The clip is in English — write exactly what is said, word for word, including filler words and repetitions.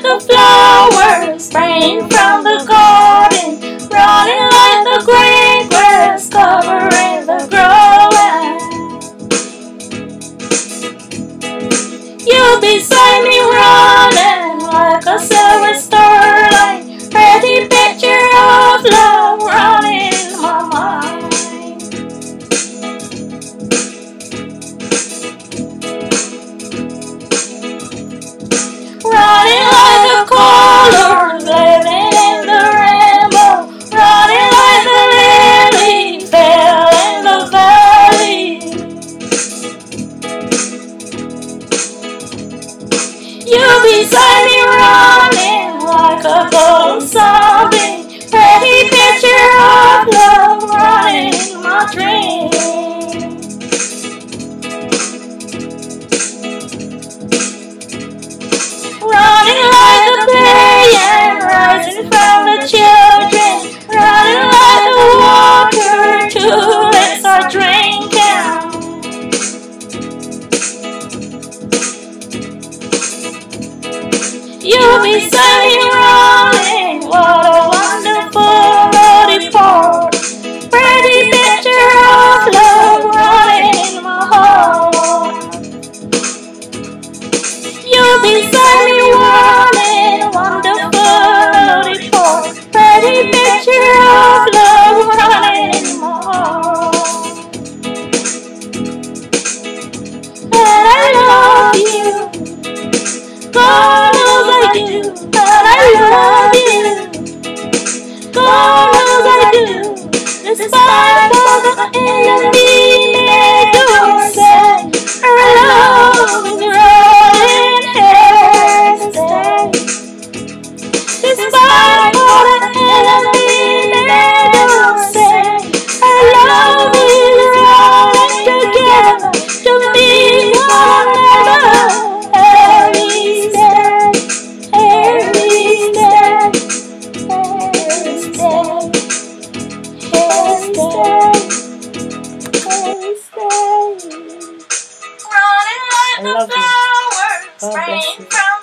the flowers spraying from the garden, running like the green grass covering the growing. You'll be beside me running like a silver starlight, pretty picture of love running in my mind. Running like the colors, living in the rainbow, running like the lily fell in the valley. You beside me running like a golden sunbeam, pretty picture of love running in my dreams. Running like the day and rising from the children, running like the water tulips are drinking. You beside me running, what a wonderful road part, pretty picture of love running in my heart. You beside me running, wonderful road part, pretty picture of love running in my heart. And I love you, God knows I do, and I love you, God knows I do, despite all the enemy may do say, our love is rolling here to stay. Despite all the enemy may do say, our love is rolling together to be one another. Every day, every day, every day, every day, every day. Running like the flowers, spraying from